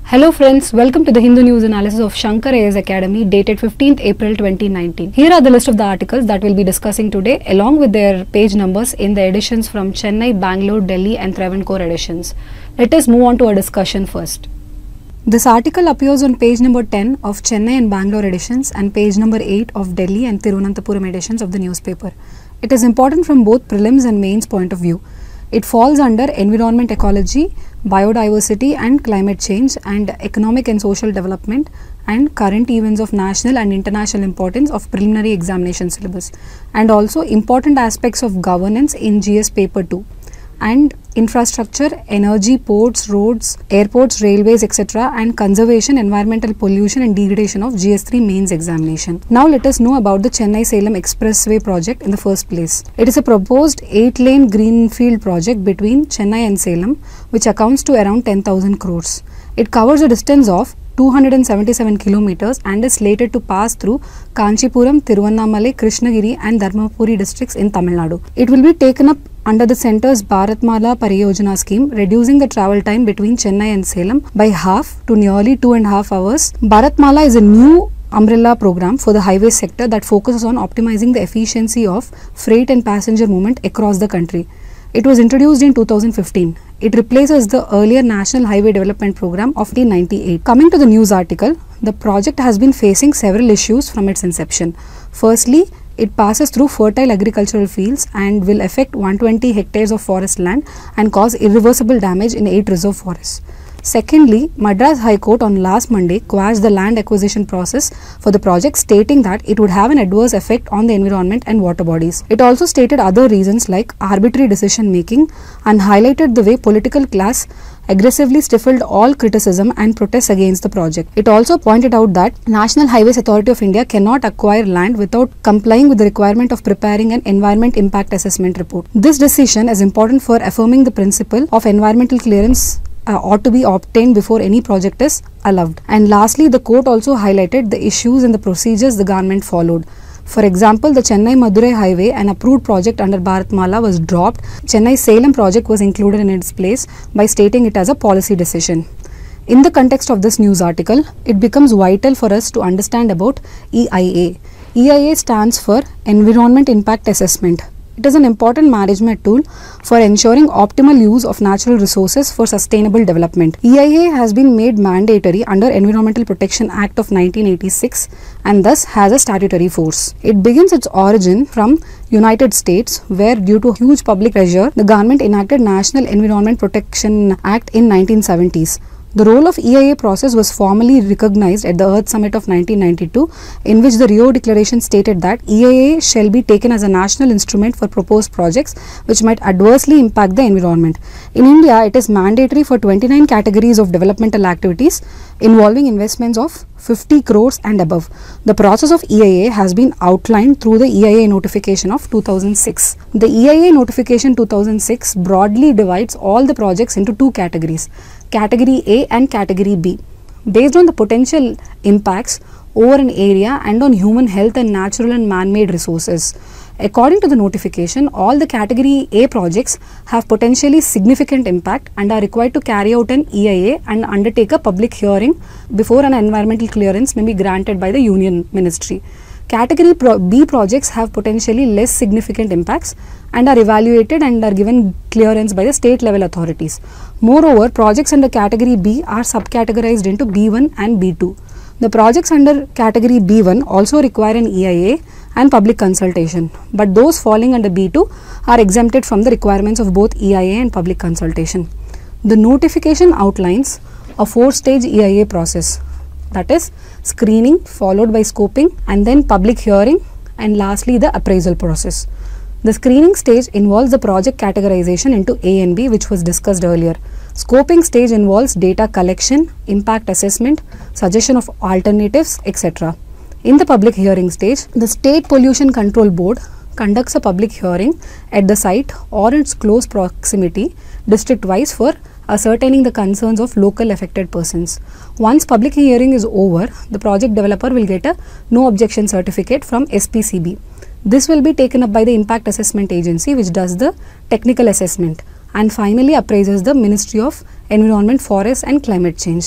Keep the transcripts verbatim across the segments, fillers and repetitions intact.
Hello friends, welcome to the Hindu News Analysis of Shankar A I A S Academy dated fifteenth April twenty nineteen. Here are the list of the articles that we'll be discussing today along with their page numbers in the editions from Chennai, Bangalore, Delhi and Travancore editions. Let us move on to our discussion first. This article appears on page number ten of Chennai and Bangalore editions and page number eight of Delhi and Tirunanthapuram editions of the newspaper. It is important from both prelims and mains point of view. It falls under environment ecology, biodiversity and climate change and economic and social development and current events of national and international importance of preliminary examination syllabus, and also important aspects of governance in G S paper two, and infrastructure, energy, ports, roads, airports, railways, et cetera and conservation, environmental pollution and degradation of G S three mains examination. Now let us know about the Chennai-Salem Expressway project in the first place. It is a proposed eight-lane greenfield project between Chennai and Salem which accounts to around ten thousand crores. It covers a distance of two hundred seventy-seven kilometers and is slated to pass through Kanchipuram, Tiruvannamalai, Krishnagiri and Dharmapuri districts in Tamil Nadu. It will be taken up under the centre's Bharatmala Pariyojana scheme, reducing the travel time between Chennai and Salem by half to nearly two and a half hours. Bharatmala is a new umbrella program for the highway sector that focuses on optimizing the efficiency of freight and passenger movement across the country. It was introduced in two thousand fifteen. It replaces the earlier National Highway Development Program of nineteen ninety-eight. Coming to the news article, the project has been facing several issues from its inception. Firstly, it passes through fertile agricultural fields and will affect one hundred twenty hectares of forest land and cause irreversible damage in eight reserve forests. Secondly, Madras High Court on last Monday quashed the land acquisition process for the project, stating that it would have an adverse effect on the environment and water bodies. It also stated other reasons like arbitrary decision making and highlighted the way political class aggressively stifled all criticism and protests against the project. It also pointed out that National Highways Authority of India cannot acquire land without complying with the requirement of preparing an environment impact assessment report. This decision is important for affirming the principle of environmental clearance Uh, ought to be obtained before any project is allowed. And lastly, the court also highlighted the issues and the procedures the government followed. For example, the Chennai-Madurai highway, an approved project under Bharatmala, was dropped. Chennai-Salem project was included in its place by stating it as a policy decision. In the context of this news article, it becomes vital for us to understand about E I A. E I A stands for Environment Impact Assessment. It is an important management tool for ensuring optimal use of natural resources for sustainable development. E I A has been made mandatory under Environmental Protection Act of nineteen eighty-six and thus has a statutory force. It begins its origin from United States, where due to huge public pressure, the government enacted National Environment Protection Act in nineteen seventies. The role of E I A process was formally recognized at the Earth Summit of nineteen ninety-two, in which the Rio Declaration stated that E I A shall be taken as a national instrument for proposed projects which might adversely impact the environment. In India, it is mandatory for twenty-nine categories of developmental activities involving investments of fifty crores and above. The process of E I A has been outlined through the E I A notification of two thousand six. The E I A notification two thousand six broadly divides all the projects into two categories, Category A and Category B, based on the potential impacts over an area and on human health and natural and man-made resources. According to the notification, all the Category A projects have potentially significant impact and are required to carry out an E I A and undertake a public hearing before an environmental clearance may be granted by the Union Ministry. Category pro B projects have potentially less significant impacts and are evaluated and are given clearance by the state level authorities. Moreover, projects under Category B are subcategorized into B one and B two. The projects under Category B one also require an E I A and public consultation, but those falling under B two are exempted from the requirements of both E I A and public consultation. The notification outlines a four-stage E I A process, that is screening followed by scoping and then public hearing and lastly the appraisal process. The screening stage involves the project categorization into A and B, which was discussed earlier. Scoping stage involves data collection, impact assessment, suggestion of alternatives, et cetera. In the public hearing stage, the State Pollution Control Board conducts a public hearing at the site or its close proximity district-wise for ascertaining the concerns of local affected persons. Once public hearing is over, the project developer will get a no objection certificate from S P C B. This will be taken up by the Impact Assessment Agency, which does the technical assessment and finally appraises the Ministry of Environment, Forests and Climate Change.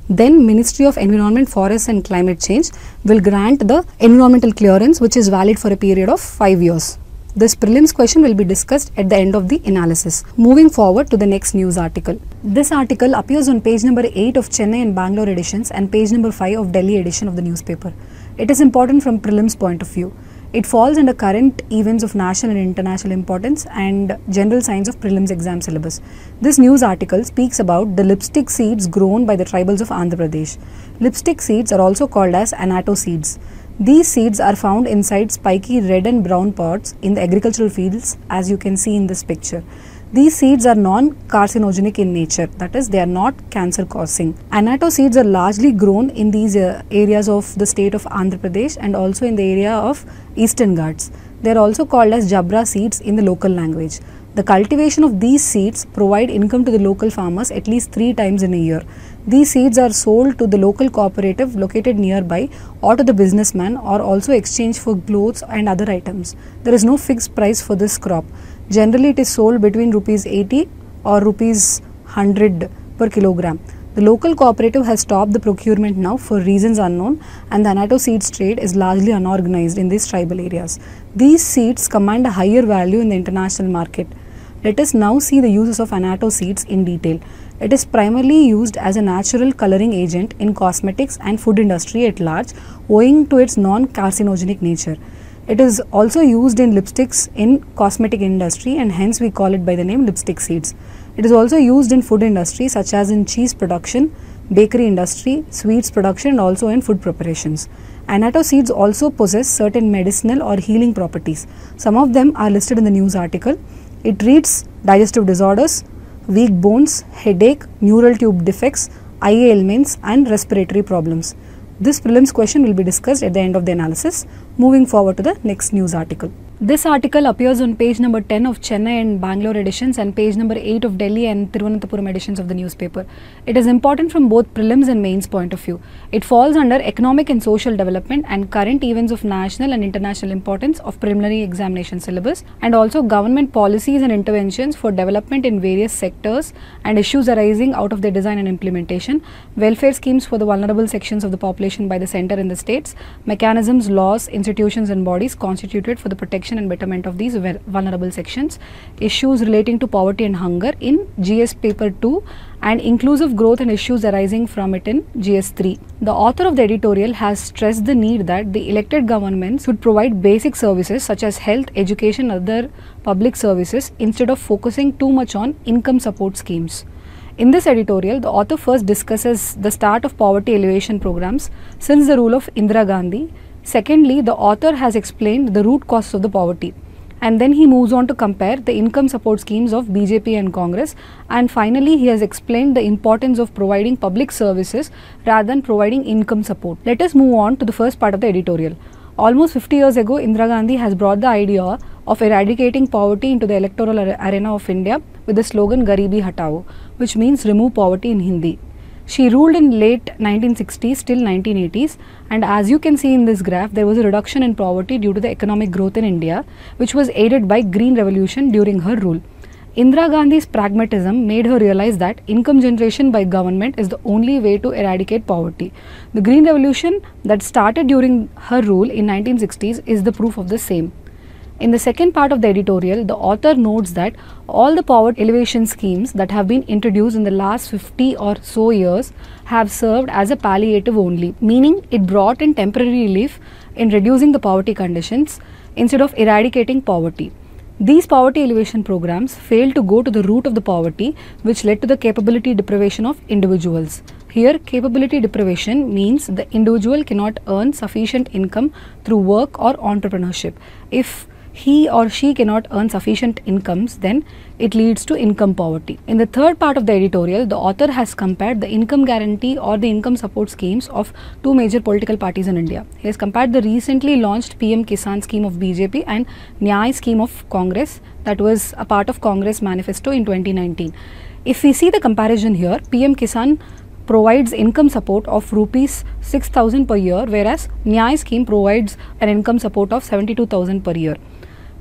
then Ministry of Environment, Forests and Climate Change will grant the environmental clearance, which is valid for a period of five years. This prelims question will be discussed at the end of the analysis. Moving forward to the next news article. This article appears on page number eight of Chennai and Bangalore editions and page number five of Delhi edition of the newspaper. It is important from prelims point of view. It falls under current events of national and international importance and general science of prelims exam syllabus. This news article speaks about the lipstick seeds grown by the tribals of Andhra Pradesh. Lipstick seeds are also called as annatto seeds. These seeds are found inside spiky red and brown pods in the agricultural fields, as you can see in this picture. These seeds are non-carcinogenic in nature, that is, they are not cancer causing. Annatto seeds are largely grown in these uh, areas of the state of Andhra Pradesh and also in the area of Eastern Ghats. They are also called as jabra seeds in the local language. The cultivation of these seeds provide income to the local farmers at least three times in a year. These seeds are sold to the local cooperative located nearby or to the businessman, or also exchanged for clothes and other items. There is no fixed price for this crop. Generally, it is sold between rupees eighty or rupees one hundred per kilogram. The local cooperative has stopped the procurement now for reasons unknown, and the annatto seeds trade is largely unorganized in these tribal areas. These seeds command a higher value in the international market. Let us now see the uses of annatto seeds in detail. It is primarily used as a natural coloring agent in cosmetics and food industry at large, owing to its non-carcinogenic nature. It is also used in lipsticks in cosmetic industry, and hence we call it by the name lipstick seeds. It is also used in food industry such as in cheese production, bakery industry, sweets production and also in food preparations. Annatto seeds also possess certain medicinal or healing properties. Some of them are listed in the news article. It treats digestive disorders, weak bones, headache, neural tube defects, eye ailments and respiratory problems. This prelims question will be discussed at the end of the analysis. Moving forward to the next news article. This article appears on page number ten of Chennai and Bangalore editions and page number eight of Delhi and Thiruvananthapuram editions of the newspaper. It is important from both prelims and mains point of view. It falls under economic and social development and current events of national and international importance of preliminary examination syllabus, and also government policies and interventions for development in various sectors and issues arising out of their design and implementation, welfare schemes for the vulnerable sections of the population by the center in the states, mechanisms, laws, institutions and bodies constituted for the protection and betterment of these vulnerable sections, issues relating to poverty and hunger in G S paper two, and inclusive growth and issues arising from it in G S three. The author of the editorial has stressed the need that the elected governments should provide basic services such as health, education and other public services instead of focusing too much on income support schemes. In this editorial, the author first discusses the start of poverty alleviation programs since the rule of Indira Gandhi. Secondly, the author has explained the root causes of the poverty, and then he moves on to compare the income support schemes of B J P and Congress, and finally he has explained the importance of providing public services rather than providing income support. Let us move on to the first part of the editorial. Almost fifty years ago, Indira Gandhi has brought the idea of eradicating poverty into the electoral arena of India with the slogan Garibi Hatao, which means remove poverty in Hindi. She ruled in late nineteen sixties till nineteen eighties, and as you can see in this graph, there was a reduction in poverty due to the economic growth in India, which was aided by Green Revolution during her rule. Indira Gandhi's pragmatism made her realize that income generation by government is the only way to eradicate poverty. The Green Revolution that started during her rule in nineteen sixties is the proof of the same. In the second part of the editorial, the author notes that all the poverty alleviation schemes that have been introduced in the last fifty or so years have served as a palliative only, meaning it brought in temporary relief in reducing the poverty conditions instead of eradicating poverty. These poverty alleviation programs failed to go to the root of the poverty, which led to the capability deprivation of individuals. Here, capability deprivation means the individual cannot earn sufficient income through work or entrepreneurship. If he or she cannot earn sufficient incomes, then it leads to income poverty. In the third part of the editorial, the author has compared the income guarantee or the income support schemes of two major political parties in India. He has compared the recently launched P M Kisan scheme of B J P and Nyay scheme of Congress, that was a part of Congress manifesto in twenty nineteen. If we see the comparison here, P M Kisan provides income support of rupees six thousand per year, whereas Nyay scheme provides an income support of seventy-two thousand per year.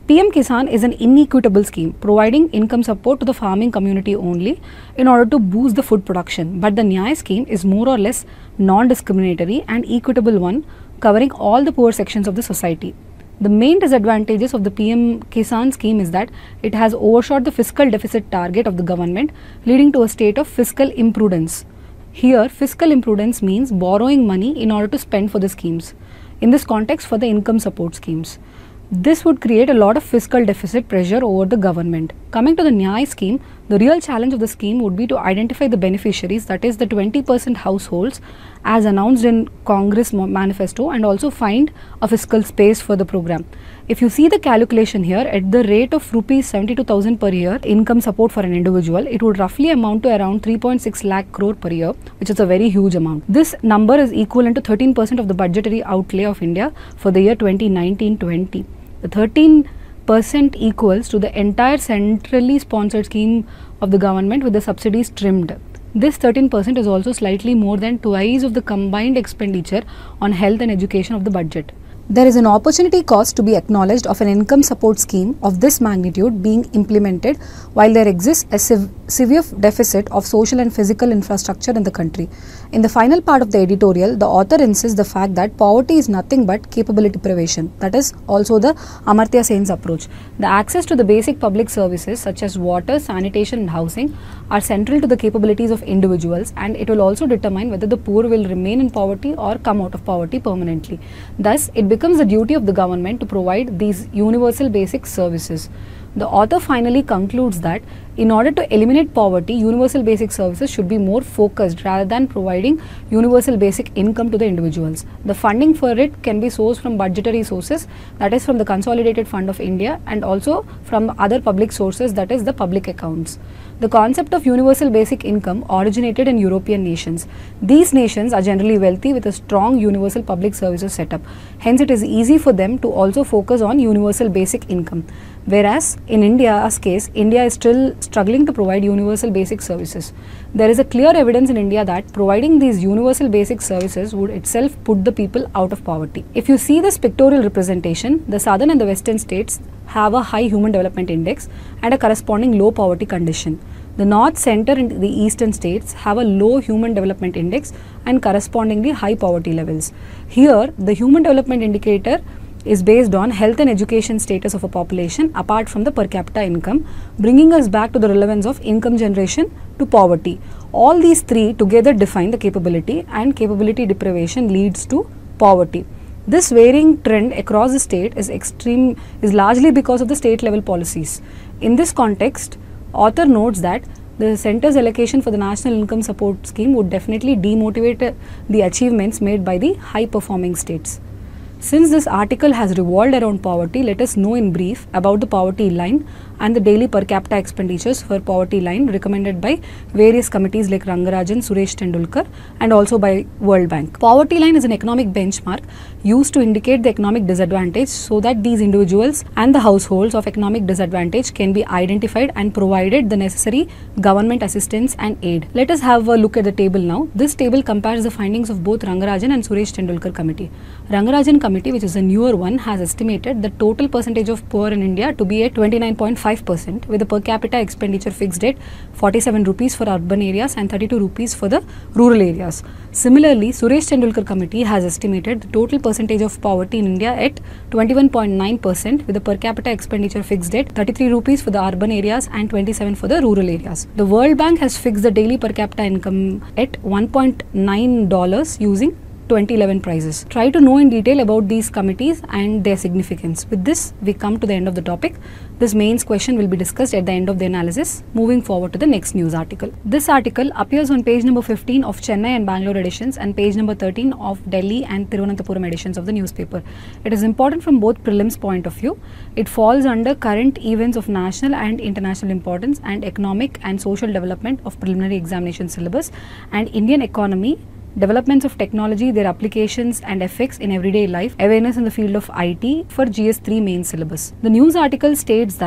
P M Kisan is an inequitable scheme providing income support to the farming community only in order to boost the food production. But the Nyay scheme is more or less non-discriminatory and equitable one covering all the poor sections of the society. The main disadvantages of the P M Kisan scheme is that it has overshot the fiscal deficit target of the government, leading to a state of fiscal imprudence. Here, fiscal imprudence means borrowing money in order to spend for the schemes. In this context, for the income support schemes. This would create a lot of fiscal deficit pressure over the government. Coming to the Nyay scheme, the real challenge of the scheme would be to identify the beneficiaries, that is the twenty percent households as announced in Congress manifesto, and also find a fiscal space for the program. If you see the calculation here, at the rate of rupees seventy-two thousand per year income support for an individual, it would roughly amount to around three point six lakh crore per year, which is a very huge amount. This number is equivalent to thirteen percent of the budgetary outlay of India for the year twenty nineteen twenty. The thirteen percent equals to the entire centrally sponsored scheme of the government with the subsidies trimmed. This thirteen percent is also slightly more than twice of the combined expenditure on health and education of the budget. There is an opportunity cost to be acknowledged of an income support scheme of this magnitude being implemented while there exists a sev severe deficit of social and physical infrastructure in the country. In the final part of the editorial, the author insists the fact that poverty is nothing but capability privation. That is also the Amartya Sen's approach. The access to the basic public services such as water, sanitation and housing are central to the capabilities of individuals, and it will also determine whether the poor will remain in poverty or come out of poverty permanently. Thus, it becomes the duty of the government to provide these universal basic services. The author finally concludes that in order to eliminate poverty, universal basic services should be more focused rather than providing universal basic income to the individuals. The funding for it can be sourced from budgetary sources, that is from the Consolidated Fund of India, and also from other public sources, that is the public accounts. The concept of universal basic income originated in European nations. These nations are generally wealthy with a strong universal public services setup. Hence, it is easy for them to also focus on universal basic income. Whereas in India's case, India is still struggling to provide universal basic services. There is a clear evidence in India that providing these universal basic services would itself put the people out of poverty. If you see this pictorial representation, the southern and the western states have a high human development index and a corresponding low poverty condition. The north, center and the eastern states have a low human development index and correspondingly high poverty levels. Here, the human development indicator is based on health and education status of a population apart from the per capita income, bringing us back to the relevance of income generation to poverty. All these three together define the capability, and capability deprivation leads to poverty. This varying trend across the state is extreme is largely because of the state level policies. In this context, author notes that the centre's allocation for the National Income Support Scheme would definitely demotivate the achievements made by the high performing states. Since this article has revolved around poverty, let us know in brief about the poverty line and the daily per capita expenditures for poverty line recommended by various committees like Rangarajan, Suresh Tendulkar, and also by World Bank. Poverty line is an economic benchmark used to indicate the economic disadvantage so that these individuals and the households of economic disadvantage can be identified and provided the necessary government assistance and aid. Let us have a look at the table now. This table compares the findings of both Rangarajan and Suresh Tendulkar committee. Rangarajan committee, which is a newer one, has estimated the total percentage of poor in India to be at twenty-nine point five percent, with the per capita expenditure fixed at forty-seven rupees for urban areas and thirty-two rupees for the rural areas. Similarly, Suresh Tendulkar committee has estimated the total percentage of poverty in India at twenty-one point nine percent, with the per capita expenditure fixed at thirty-three rupees for the urban areas and twenty-seven for the rural areas. The World Bank has fixed the daily per capita income at one point nine dollars using twenty eleven prices. Try to know in detail about these committees and their significance. With this, we come to the end of the topic. This mains question will be discussed at the end of the analysis. Moving forward to the next news article. This article appears on page number fifteen of Chennai and Bangalore editions and page number thirteen of Delhi and Thiruvananthapuram editions of the newspaper. It is important from both prelims point of view. It falls under current events of national and international importance and economic and social development of preliminary examination syllabus and Indian economy, developments of technology, their applications and effects in everyday life, awareness in the field of I T for G S three main syllabus. The news article states that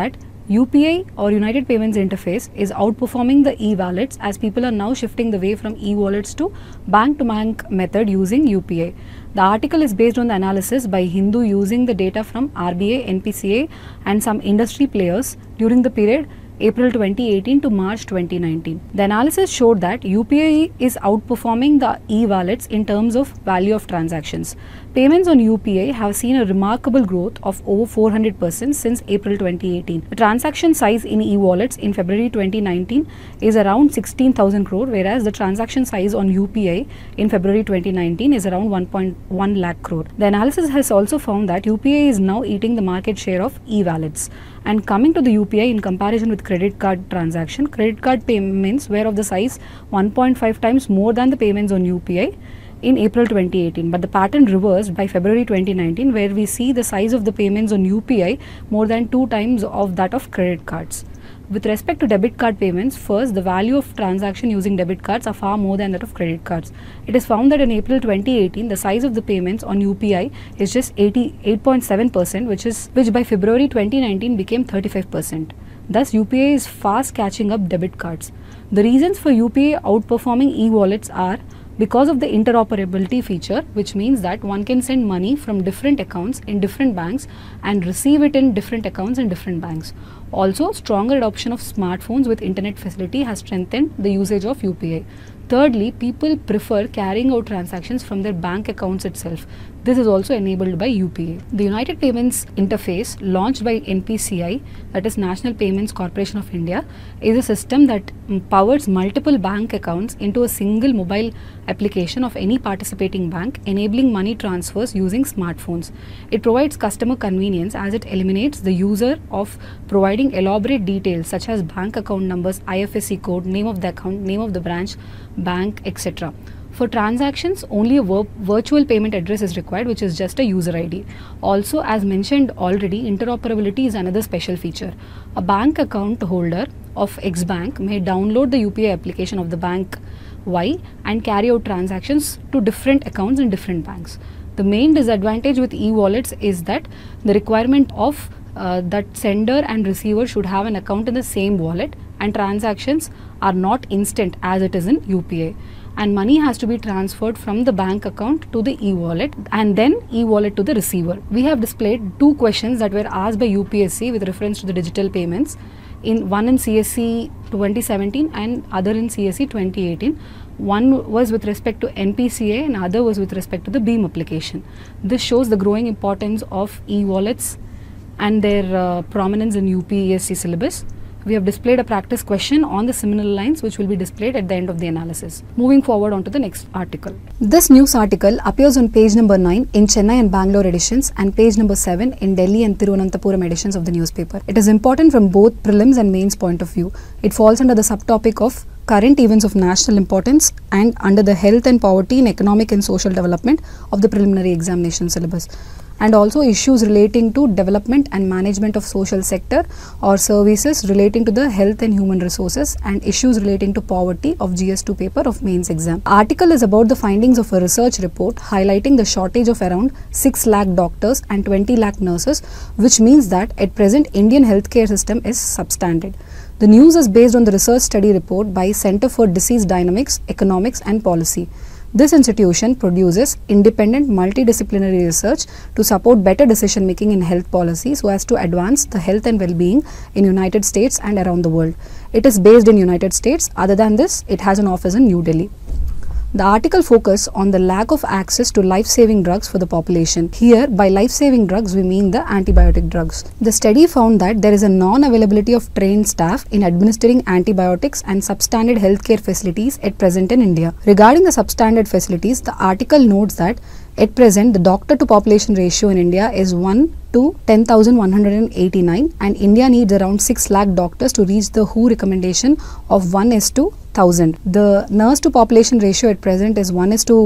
U P I or United Payments Interface is outperforming the e-wallets as people are now shifting the way from e-wallets to bank-to-bank method using U P I. The article is based on the analysis by Hindu using the data from R B I, N P C I and some industry players during the period April twenty eighteen to March twenty nineteen. The analysis showed that U P I is outperforming the e-wallets in terms of value of transactions. Payments on U P I have seen a remarkable growth of over four hundred percent since April twenty eighteen. The transaction size in e-wallets in February twenty nineteen is around sixteen thousand crore, whereas the transaction size on U P I in February twenty nineteen is around one point one lakh crore. The analysis has also found that U P I is now eating the market share of e-wallets. And coming to the U P I in comparison with credit card transaction, credit card payments were of the size one point five times more than the payments on U P I in April twenty eighteen, but the pattern reversed by February twenty nineteen, where we see the size of the payments on U P I more than two times of that of credit cards. With respect to debit card payments, first, the value of transaction using debit cards are far more than that of credit cards. It is found that in April twenty eighteen, the size of the payments on U P I is just eighty-eight point seven percent, which is which by February twenty nineteen became thirty-five percent. Thus, U P I is fast catching up debit cards. The reasons for U P I outperforming e-wallets are because of the interoperability feature, which means that one can send money from different accounts in different banks and receive it in different accounts in different banks. Also, stronger adoption of smartphones with internet facility has strengthened the usage of U P I. Thirdly, people prefer carrying out transactions from their bank accounts itself. This is also enabled by U P I. The United Payments Interface, launched by N P C I, that is National Payments Corporation of India, is a system that powers multiple bank accounts into a single mobile application of any participating bank, enabling money transfers using smartphones. It provides customer convenience as it eliminates the user of providing elaborate details such as bank account numbers, I F S C code, name of the account, name of the branch, bank, et cetera. For transactions, only a vir virtual payment address is required, which is just a user I D. Also, as mentioned already, interoperability is another special feature. A bank account holder of X bank may download the U P I application of the bank Y and carry out transactions to different accounts in different banks. The main disadvantage with e-wallets is that the requirement of uh, that sender and receiver should have an account in the same wallet, and transactions are not instant as it is in U P I. And money has to be transferred from the bank account to the e-wallet and then e-wallet to the receiver. We have displayed two questions that were asked by U P S C with reference to the digital payments, in one in C S C twenty seventeen and other in C S C twenty eighteen. One was with respect to N P C I and other was with respect to the BEAM application. This shows the growing importance of e-wallets and their uh, prominence in U P S C syllabus. We have displayed a practice question on the similar lines, which will be displayed at the end of the analysis. Moving forward on to the next article. This news article appears on page number nine in Chennai and Bangalore editions and page number seven in Delhi and Thiruvananthapuram editions of the newspaper. It is important from both prelims and mains point of view. It falls under the subtopic of current events of national importance and under the health and poverty in economic and social development of the preliminary examination syllabus, and also issues relating to development and management of social sector or services relating to the health and human resources, and issues relating to poverty of G S two paper of mains exam. Article is about the findings of a research report highlighting the shortage of around six lakh doctors and twenty lakh nurses, which means that at present Indian healthcare system is substandard. The news is based on the research study report by Center for Disease Dynamics, Economics and Policy. This institution produces independent multidisciplinary research to support better decision making in health policy so as to advance the health and well-being in United States and around the world. It is based in United States. Other than this, it has an office in New Delhi. The article focuses on the lack of access to life-saving drugs for the population. Here, by life-saving drugs, we mean the antibiotic drugs. The study found that there is a non-availability of trained staff in administering antibiotics and substandard healthcare facilities at present in India. Regarding the substandard facilities, the article notes that at present, the doctor to population ratio in India is one to ten thousand one hundred eighty-nine, and India needs around six lakh doctors to reach the W H O recommendation of one is to one thousand. The nurse to population ratio at present is one is to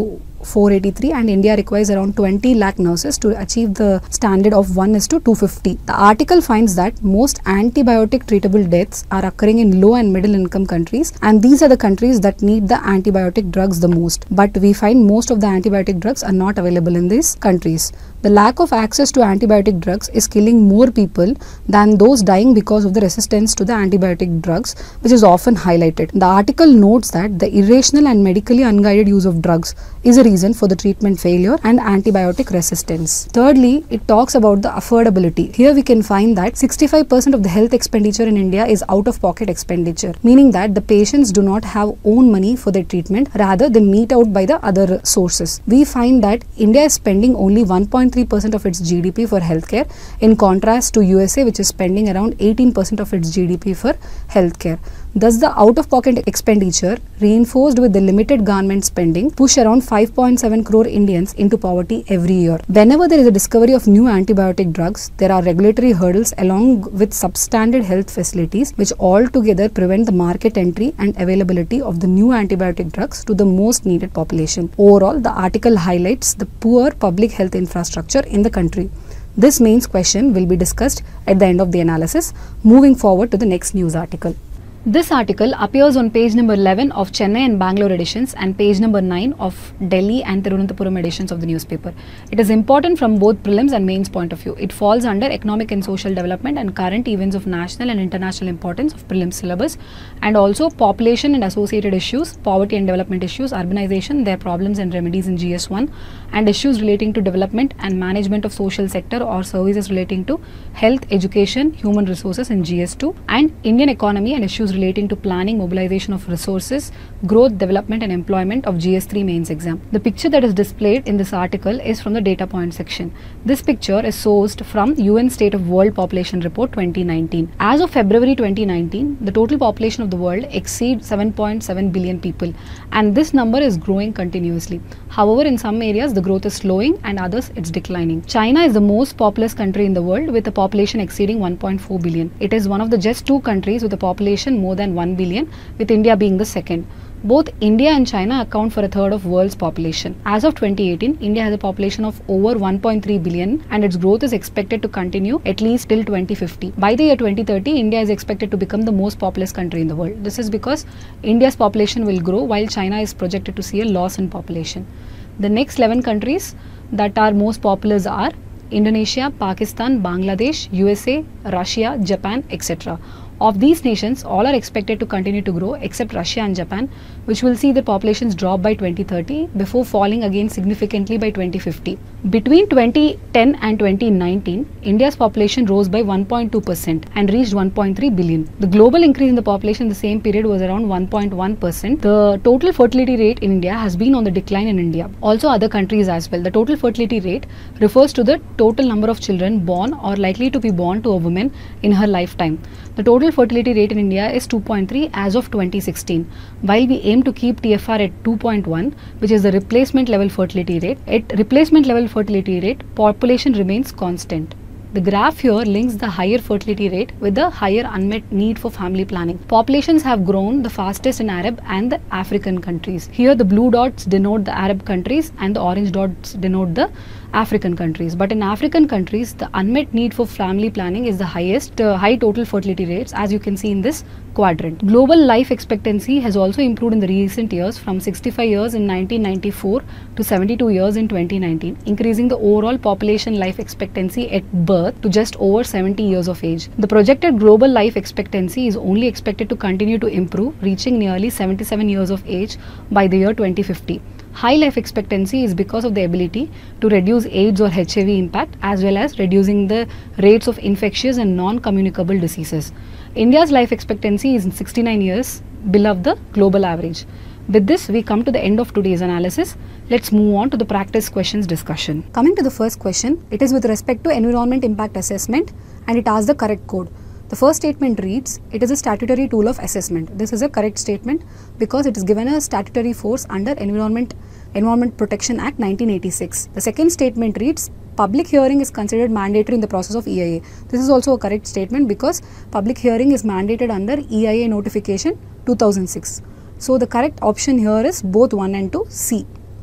four eighty-three and India requires around twenty lakh nurses to achieve the standard of one is to two fifty. The article finds that most antibiotic treatable deaths are occurring in low and middle income countries, and these are the countries that need the antibiotic drugs the most. But we find most of the antibiotic drugs are not available in these countries. The lack of access to antibiotic drugs is killing more people than those dying because of the resistance to the antibiotic drugs, which is often highlighted. The article notes that the irrational and medically unguided use of drugs is a reason for the treatment failure and antibiotic resistance. Thirdly, it talks about the affordability. Here we can find that sixty-five percent of the health expenditure in India is out-of-pocket expenditure, meaning that the patients do not have own money for their treatment, rather they meet out by the other sources. We find that India is spending only one point three percent of its G D P for healthcare, in contrast to U S A, which is spending around eighteen percent of its G D P for healthcare. Thus, the out-of-pocket expenditure, reinforced with the limited government spending, push around five point seven crore Indians into poverty every year. Whenever there is a discovery of new antibiotic drugs, there are regulatory hurdles along with substandard health facilities, which altogether prevent the market entry and availability of the new antibiotic drugs to the most needed population. Overall, the article highlights the poor public health infrastructure in the country. This mains question will be discussed at the end of the analysis. Moving forward to the next news article. This article appears on page number eleven of Chennai and Bangalore editions and page number nine of Delhi and Tirunelveli editions of the newspaper. It is important from both prelims and mains point of view. It falls under economic and social development and current events of national and international importance of prelims syllabus, and also population and associated issues, poverty and development issues, urbanization, their problems and remedies in G S one, and issues relating to development and management of social sector or services relating to health, education, human resources in G S two, and Indian economy and issues relating to planning, mobilization of resources, growth, development and employment of G S three mains exam. The picture that is displayed in this article is from the data point section. This picture is sourced from U N State of World Population Report twenty nineteen. As of February twenty nineteen, the total population of the world exceeds seven point seven billion people, and this number is growing continuously. However, in some areas the growth is slowing and others it's declining. China is the most populous country in the world with a population exceeding one point four billion. It is one of the just two countries with a population more than one billion, with India being the second. Both India and China account for a third of world's population. As of twenty eighteen, India has a population of over one point three billion and its growth is expected to continue at least till twenty fifty. By the year twenty thirty, India is expected to become the most populous country in the world. This is because India's population will grow while China is projected to see a loss in population. The next eleven countries that are most populous are Indonesia, Pakistan, Bangladesh, U S A, Russia, Japan, et cetera. Of these nations, all are expected to continue to grow except Russia and Japan, which will see their populations drop by twenty thirty before falling again significantly by twenty fifty. Between twenty ten and twenty nineteen, India's population rose by one point two percent and reached one point three billion. The global increase in the population in the same period was around one point one percent. The total fertility rate in India has been on the decline in India. Also other countries as well. The total fertility rate refers to the total number of children born or likely to be born to a woman in her lifetime. The total fertility rate in India is two point three as of twenty sixteen. While we aim to keep T F R at two point one, which is the replacement level fertility rate, at replacement level fertility rate, population remains constant. The graph here links the higher fertility rate with the higher unmet need for family planning. Populations have grown the fastest in Arab and the African countries. Here the blue dots denote the Arab countries and the orange dots denote the African countries. But in African countries, the unmet need for family planning is the highest, uh, high total fertility rates, as you can see in this quadrant. Global life expectancy has also improved in the recent years from sixty-five years in nineteen ninety-four to seventy-two years in twenty nineteen, increasing the overall population life expectancy at birth to just over seventy years of age. The projected global life expectancy is only expected to continue to improve, reaching nearly seventy-seven years of age by the year twenty fifty. High life expectancy is because of the ability to reduce AIDS or H I V impact, as well as reducing the rates of infectious and non-communicable diseases. India's life expectancy is sixty-nine years, below the global average. With this, we come to the end of today's analysis. Let's move on to the practice questions discussion. Coming to the first question, it is with respect to environment impact assessment and it asks the correct code. The first statement reads, it is a statutory tool of assessment. This is a correct statement because it is given a statutory force under Environment Environment Protection Act nineteen eighty-six. The second statement reads, public hearing is considered mandatory in the process of E I A. This is also a correct statement because public hearing is mandated under E I A notification two thousand six. So the correct option here is both one and two, C.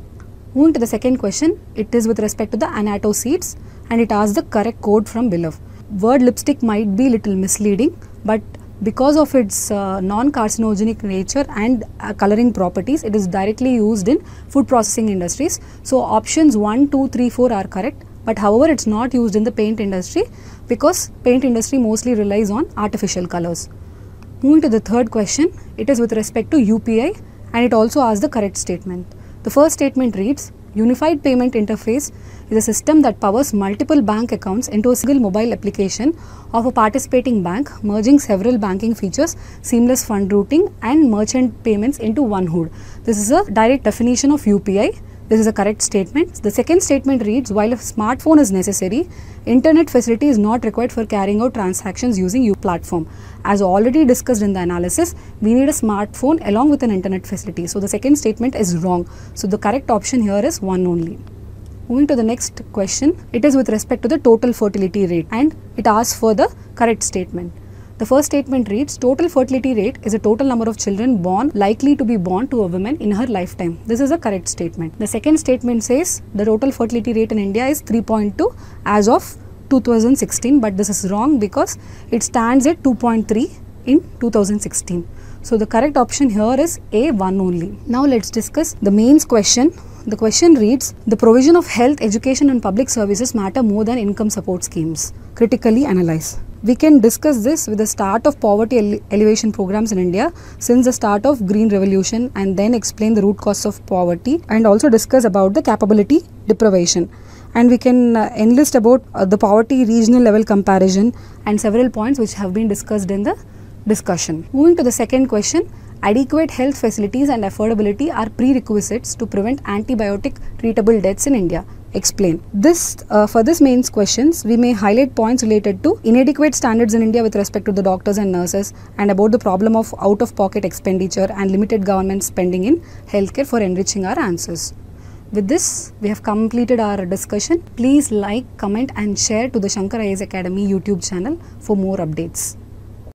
Moving to the second question, it is with respect to the annatto seeds and it asks the correct code from below. Word lipstick might be little misleading, but because of its uh, non-carcinogenic nature and uh, coloring properties, it is directly used in food processing industries. So options one, two, three, four are correct, but however it's not used in the paint industry because paint industry mostly relies on artificial colors. Moving to the third question, it is with respect to U P I and it also asks the correct statement. The first statement reads, Unified Payment Interface is a system that powers multiple bank accounts into a single mobile application of a participating bank, merging several banking features, seamless fund routing and merchant payments into one hood. This is a direct definition of U P I. This is a correct statement. The second statement reads, while a smartphone is necessary, internet facility is not required for carrying out transactions using U platform. As already discussed in the analysis, we need a smartphone along with an internet facility. So the second statement is wrong. So the correct option here is one only. Moving to the next question, it is with respect to the total fertility rate and it asks for the correct statement. The first statement reads, total fertility rate is a total number of children born likely to be born to a woman in her lifetime. This is a correct statement. The second statement says the total fertility rate in India is three point two as of two thousand sixteen, but this is wrong because it stands at two point three in two thousand sixteen. So the correct option here is A, one only. Now let's discuss the mains question. The question reads, the provision of health, education and public services matter more than income support schemes. Critically analyze. We can discuss this with the start of poverty ele elevation programs in India since the start of Green Revolution and then explain the root cause of poverty and also discuss about the capability deprivation. And we can uh, enlist about uh, the poverty regional level comparison and several points which have been discussed in the discussion. Moving to the second question, adequate health facilities and affordability are prerequisites to prevent antibiotic treatable deaths in India. Explain. This uh, for this mains questions, we may highlight points related to inadequate standards in India with respect to the doctors and nurses and about the problem of out-of-pocket expenditure and limited government spending in healthcare for enriching our answers. With this, we have completed our discussion. Please like, comment and share to the Shankar I A S Academy YouTube channel for more updates.